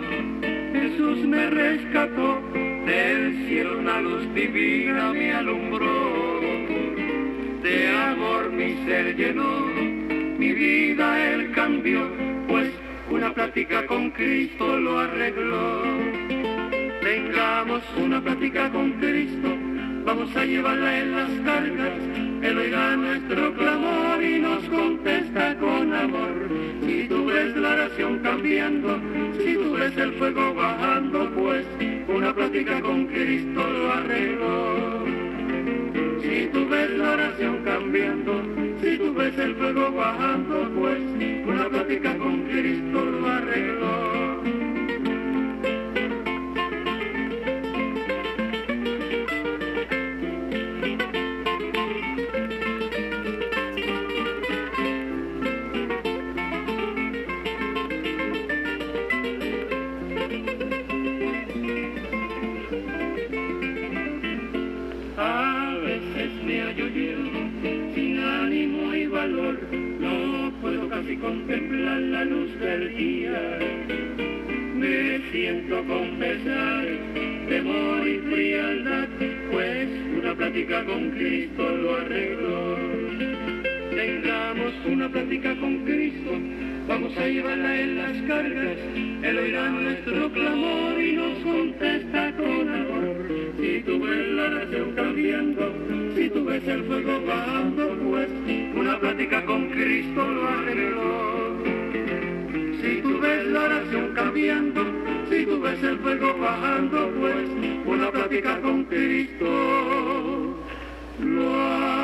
Jesús me rescató, del cielo una luz divina me alumbró. De amor mi ser llenó, mi vida Él cambió, pues una plática con Cristo lo arregló. Tengamos una plática con Cristo, vamos a llevarla en las cargas. Él oirá nuestro clamor y nos contesta con amor. Si tú ves la oración cambiando, si tú ves el fuego bajando, pues una plática con Cristo lo arregló. Si tú ves la oración cambiando, si tú ves el fuego bajando, pues una plática con Cristo lo arregló. A veces me hallo yo sin ánimo y valor, no puedo casi contemplar la luz del día. Me siento con pesar, temor y frialdad, pues una plática con Cristo lo arregló. Tengamos una plática con Cristo, vamos a llevarla en las cargas. Él oirá nuestro clamor y nos contesta con amor. Si tú ves la oración cambiando, si tú ves el fuego bajando, pues una plática con Cristo lo arregló. Si tú ves la oración cambiando, si tú ves el fuego bajando, pues una plática con Cristo lo arregló.